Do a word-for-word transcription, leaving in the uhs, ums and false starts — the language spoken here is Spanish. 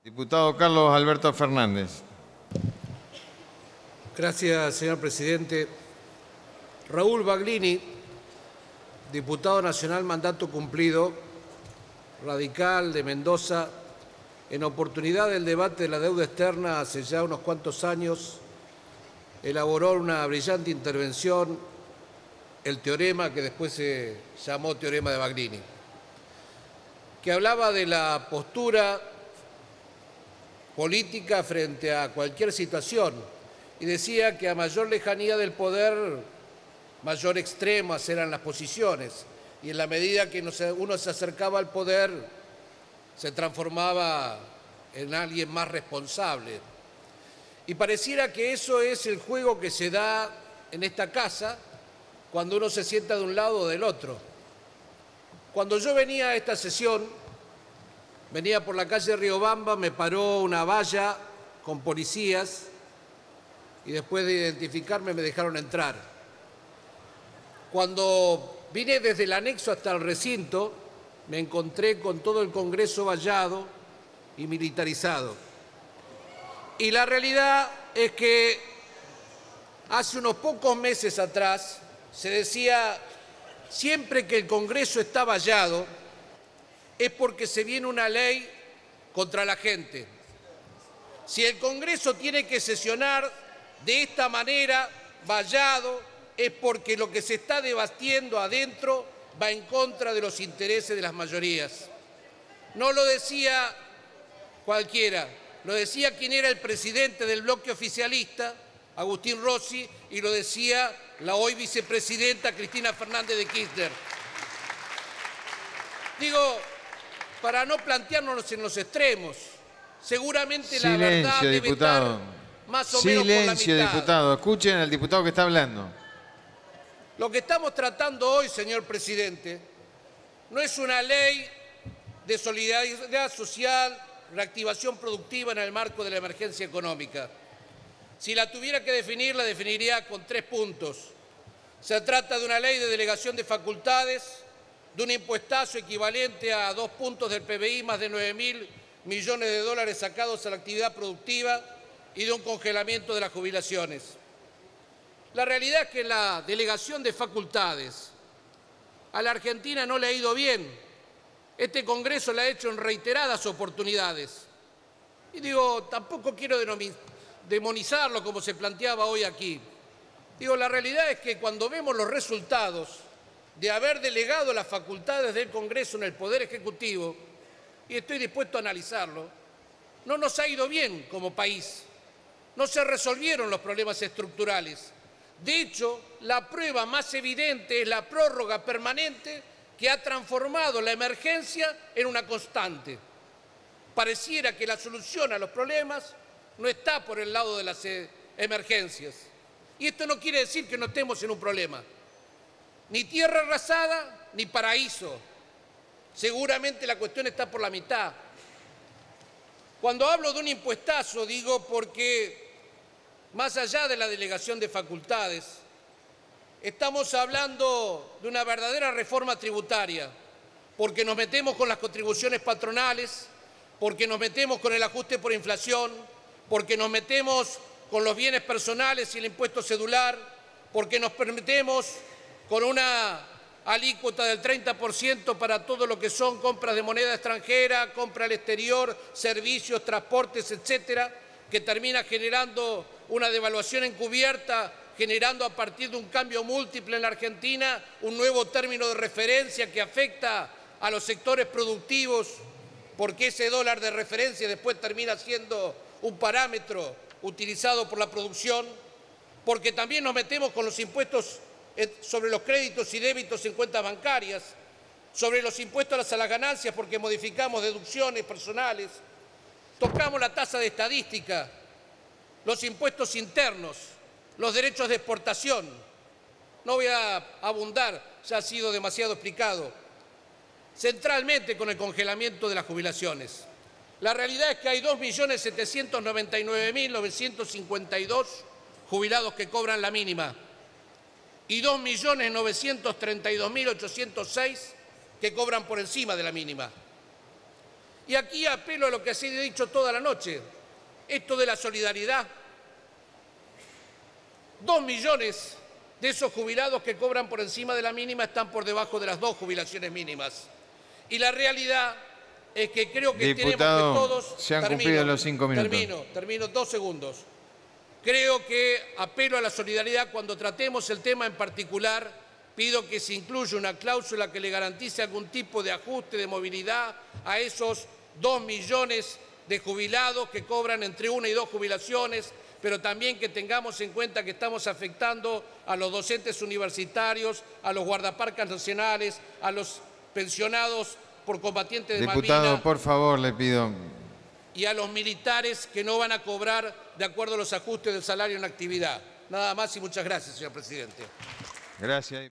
Diputado Carlos Alberto Fernández. Gracias, señor presidente. Raúl Baglini, diputado nacional, mandato cumplido, radical de Mendoza, en oportunidad del debate de la deuda externa hace ya unos cuantos años, elaboró una brillante intervención, el teorema que después se llamó teorema de Baglini, que hablaba de la postura política frente a cualquier situación y decía que a mayor lejanía del poder, mayor extremas eran las posiciones y en la medida que uno se acercaba al poder se transformaba en alguien más responsable. Y pareciera que eso es el juego que se da en esta casa cuando uno se sienta de un lado o del otro. Cuando yo venía a esta sesión, venía por la calle Riobamba, me paró una valla con policías y después de identificarme me dejaron entrar. Cuando vine desde el anexo hasta el recinto, me encontré con todo el Congreso vallado y militarizado. Y la realidad es que hace unos pocos meses atrás se decía, siempre que el Congreso está vallado, es porque se viene una ley contra la gente. Si el Congreso tiene que sesionar de esta manera, vallado, es porque lo que se está debatiendo adentro va en contra de los intereses de las mayorías. No lo decía cualquiera, lo decía quien era el presidente del bloque oficialista, Agustín Rossi, y lo decía la hoy vicepresidenta Cristina Fernández de Kirchner. Digo, para no plantearnos en los extremos, seguramente la verdad debe estar más o menos por la mitad. Silencio, diputado. Escuchen al diputado que está hablando. Lo que estamos tratando hoy, señor presidente, no es una ley de solidaridad social, reactivación productiva en el marco de la emergencia económica. Si la tuviera que definir, la definiría con tres puntos. Se trata de una ley de delegación de facultades, de un impuestazo equivalente a dos puntos del P B I, más de nueve mil millones de dólares sacados a la actividad productiva y de un congelamiento de las jubilaciones. La realidad es que la delegación de facultades a la Argentina no le ha ido bien. Este Congreso la ha hecho en reiteradas oportunidades. Y digo, tampoco quiero demonizarlo como se planteaba hoy aquí. Digo, la realidad es que cuando vemos los resultados de haber delegado las facultades del Congreso en el Poder Ejecutivo, y estoy dispuesto a analizarlo, no nos ha ido bien como país. No se resolvieron los problemas estructurales. De hecho, la prueba más evidente es la prórroga permanente que ha transformado la emergencia en una constante. Pareciera que la solución a los problemas no está por el lado de las emergencias. Y esto no quiere decir que no estemos en un problema. Ni tierra arrasada, ni paraíso. Seguramente la cuestión está por la mitad. Cuando hablo de un impuestazo, digo porque, más allá de la delegación de facultades, estamos hablando de una verdadera reforma tributaria, porque nos metemos con las contribuciones patronales, porque nos metemos con el ajuste por inflación, porque nos metemos con los bienes personales y el impuesto cedular, porque nos metemos con una alícuota del treinta por ciento para todo lo que son compras de moneda extranjera, compra al exterior, servicios, transportes, etcétera, que termina generando una devaluación encubierta, generando a partir de un cambio múltiple en la Argentina un nuevo término de referencia que afecta a los sectores productivos, porque ese dólar de referencia después termina siendo un parámetro utilizado por la producción, porque también nos metemos con los impuestos sobre los créditos y débitos en cuentas bancarias, sobre los impuestos a las ganancias porque modificamos deducciones personales, tocamos la tasa de estadística, los impuestos internos, los derechos de exportación. No voy a abundar, ya ha sido demasiado explicado. Centralmente con el congelamiento de las jubilaciones. La realidad es que hay dos millones setecientos noventa y nueve mil novecientos cincuenta y dos jubilados que cobran la mínima y dos millones novecientos treinta y dos mil ochocientos seis que cobran por encima de la mínima. Y aquí apelo a lo que se ha dicho toda la noche, esto de la solidaridad. Dos millones de esos jubilados que cobran por encima de la mínima están por debajo de las dos jubilaciones mínimas. Y la realidad es que creo que Diputado, tenemos que todos... se han termino, cumplido los cinco minutos. Termino, termino, dos segundos. Creo que apelo a la solidaridad cuando tratemos el tema en particular. Pido que se incluya una cláusula que le garantice algún tipo de ajuste de movilidad a esos dos millones de jubilados que cobran entre una y dos jubilaciones, pero también que tengamos en cuenta que estamos afectando a los docentes universitarios, a los guardaparcas nacionales, a los pensionados por combatientes de Diputado, Malvinas por favor, le pido. y a los militares que no van a cobrar de acuerdo a los ajustes del salario en actividad. Nada más y muchas gracias, señor presidente. Gracias.